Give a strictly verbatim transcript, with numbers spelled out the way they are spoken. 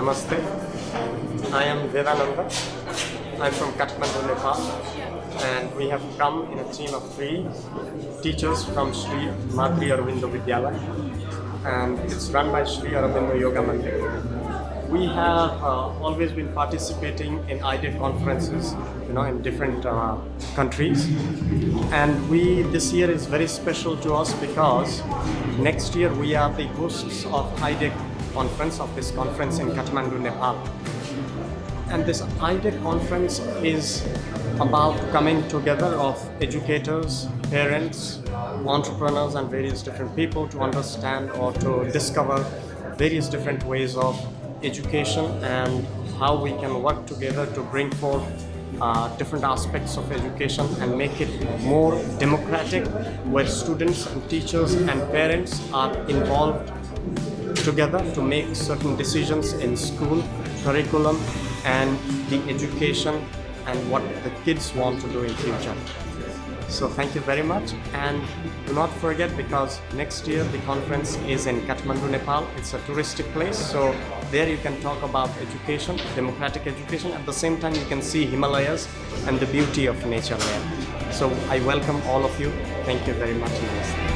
Namaste. I am Vedananda. I am from Kathmandu, Nepal, and we have come in a team of three teachers from Sri Madri Aurobindo Vidyalaya, and it's run by Sri Aurobindo Yoga Mandir. We have uh, always been participating in I D E C conferences, you know, in different uh, countries, and we this year is very special to us because next year we are the hosts of I D E C conference of this conference in Kathmandu, Nepal. And this I D E C conference is about coming together of educators, parents, entrepreneurs and various different people to understand or to discover various different ways of education and how we can work together to bring forth uh, different aspects of education and make it more democratic, where students and teachers and parents are involved together to make certain decisions in school, curriculum and the education and what the kids want to do in future. So thank you very much, and do not forget, because next year the conference is in Kathmandu, Nepal. It's a touristic place, so there you can talk about education, democratic education. At the same time you can see Himalayas and the beauty of nature there. So I welcome all of you. Thank you very much. Namaste.